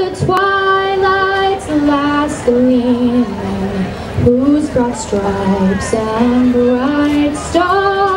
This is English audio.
the twilight's last gleaming, whose broad stripes and bright stars